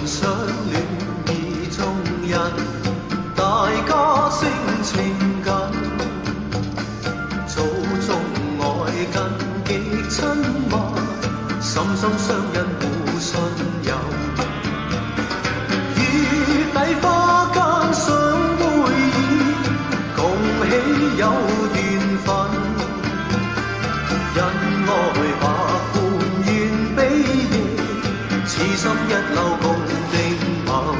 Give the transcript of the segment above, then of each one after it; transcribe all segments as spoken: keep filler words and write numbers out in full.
相戀意中人，大家性情緊，祖宗愛近極親密，心心相印互信任。月底花間相會意，共喜有緣分。恩愛百般願比翼，此心一縷共定盟。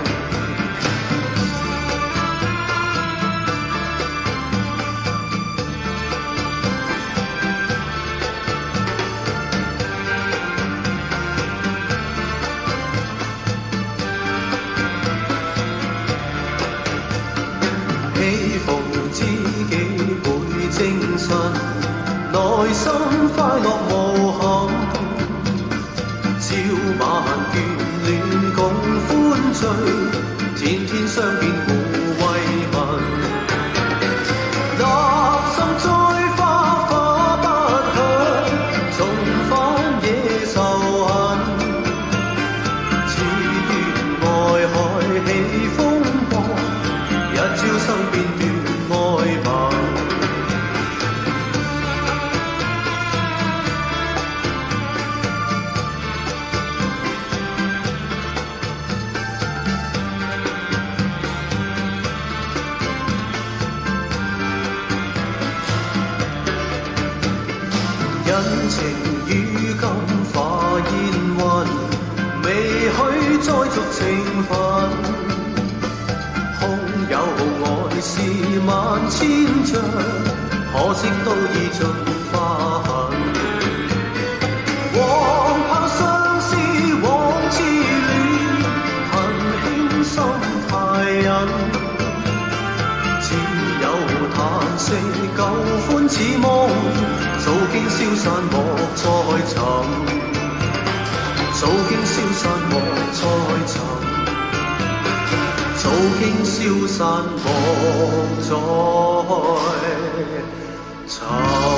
喜逢知己倍精神，內心快樂無憾。朝晚眷戀共歡聚，天天相見互慰問。立心栽花花不響，重返野仇恨。似願愛海起風波，一朝生變斷愛盟。恩情於今化煙雲，未許再續情分。空有愛是萬千丈，可惜都已盡化痕。往後相思往痴戀，恨輕心太忍。只有嘆息舊歡似夢，早經消散莫再尋，早經消散莫再尋，早經消散莫再尋。